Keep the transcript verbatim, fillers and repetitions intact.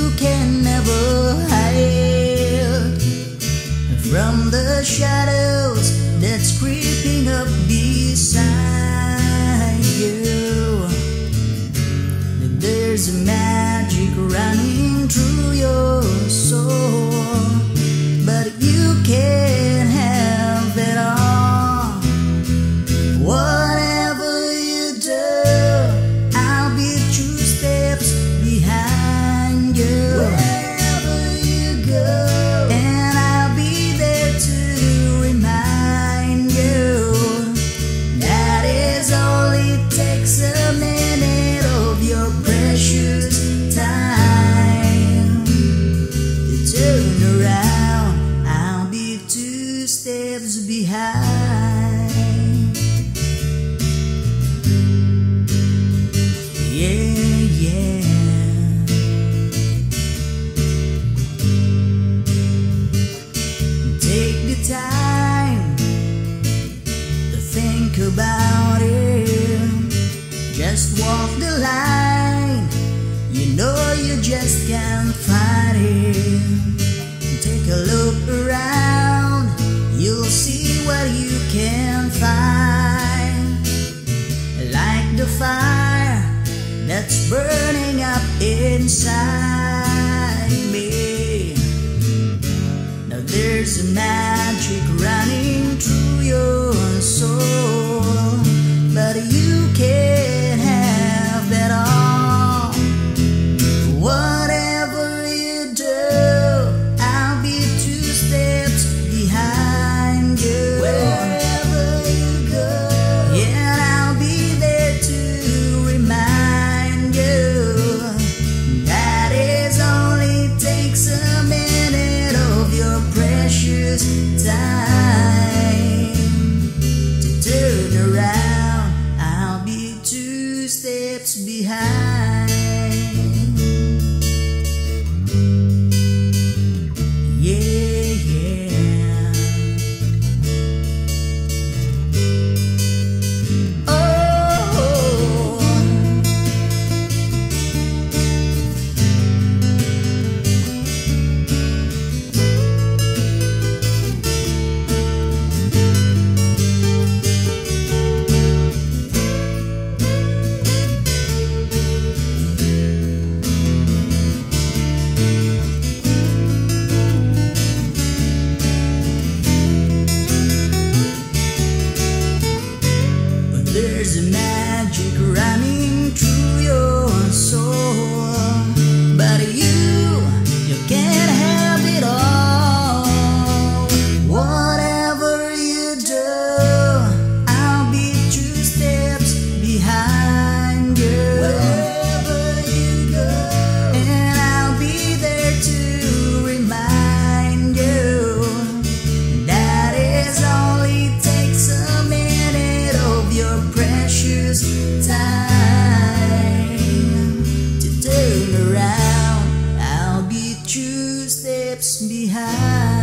you can never hide from the shadows that's creeping up beside you. There's a magic running through your soul, but you can't have it all. Whatever you do, I'll be two steps behind you. Wherever you go, and I'll be there to remind you that it's all it takes, a minute of your precious time to turn around. I'll be two steps behind. Yeah, yeah. Take the time to think about it. Just walk the line. You know you just can't fight it. Take a look around. You'll see what you can find. Like the fire that's burning up inside me. Now there's a magic running through your soul, but you can't have that all. Whatever you do, I'll be two steps behind you. Wherever you go, yeah, and I'll be there to remind you that it's only takes a minute of your precious time to turn around. I'll be two steps behind. Yeah, yeah. Oh, there's a magic running through your soul, but you, you can't have it all. Whatever you do, I'll be two steps behind you. Wherever you go, and I'll be there to remind you that it's only takes a minute of your precious time to turn around. I'll be two steps behind.